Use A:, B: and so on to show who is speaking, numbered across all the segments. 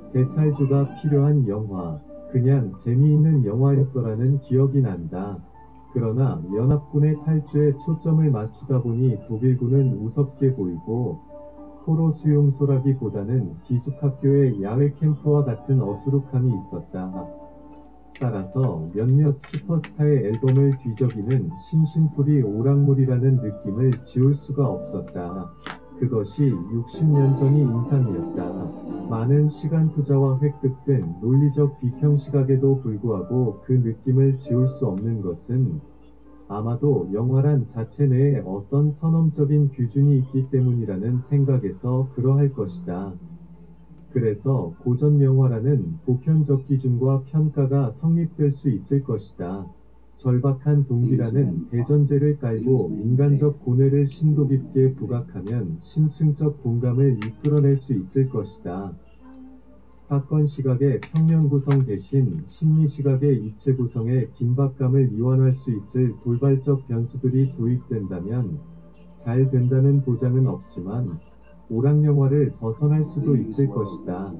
A: 대탈주가 필요한 영화, 그냥 재미있는 영화였더라는 기억이 난다. 그러나 연합군의 탈주에 초점을 맞추다 보니 독일군은 우습게 보이고 포로 수용소라기보다는 기숙학교의 야외 캠프와 같은 어수룩함이 있었다. 따라서 몇몇 슈퍼스타의 앨범을 뒤적이는 심심풀이 오락물이라는 느낌을 지울 수가 없었다. 그것이 60년 전이 인상이었다. 많은 시간 투자와 획득된 논리적 비평 시각에도 불구하고 그 느낌을 지울 수 없는 것은 아마도 영화란 자체 내에 어떤 선언적인 기준이 있기 때문이라는 생각에서 그러할 것이다. 그래서 고전 영화라는 보편적 기준과 평가가 성립될 수 있을 것이다. 절박한 동기라는 대전제를 깔고 인간적 고뇌를 심도 깊게 부각하면 심층적 공감을 이끌어낼 수 있을 것이다. 사건 시각의 평면 구성 대신 심리 시각의 입체 구성에 긴박감을 이완할 수 있을 돌발적 변수들이 도입된다면 잘 된다는 보장은 없지만 오락 영화를 벗어날 수도 있을 것이다.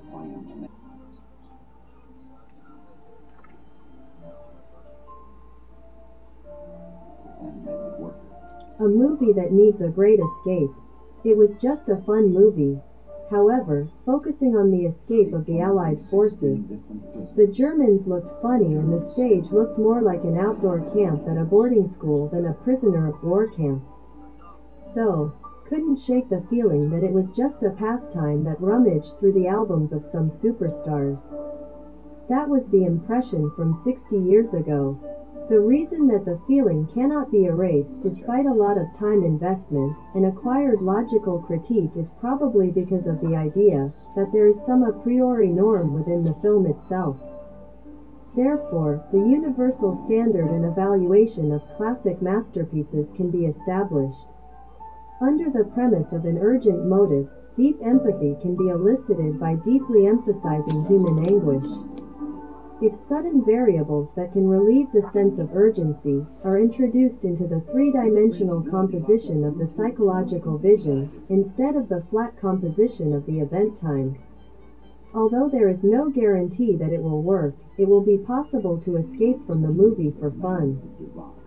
B: A movie that needs a great escape. It was just a fun movie. However, focusing on the escape of the Allied forces. The Germans looked funny and the stage looked more like an outdoor camp at a boarding school than a prisoner of war camp. So, couldn't shake the feeling that it was just a pastime that rummaged through the albums of some superstars. That was the impression from 60 years ago. The reason that the feeling cannot be erased despite a lot of time investment and acquired logical critique is probably because of the idea that there is some a priori norm within the film itself. Therefore, the universal standard and evaluation of classic masterpieces can be established. Under the premise of an urgent motive, deep empathy can be elicited by deeply emphasizing human anguish. If sudden variables that can relieve the sense of urgency are introduced into the three-dimensional composition of the psychological vision, instead of the flat composition of the event time. Although there is no guarantee that it will work, it will be possible to escape from the movie for fun.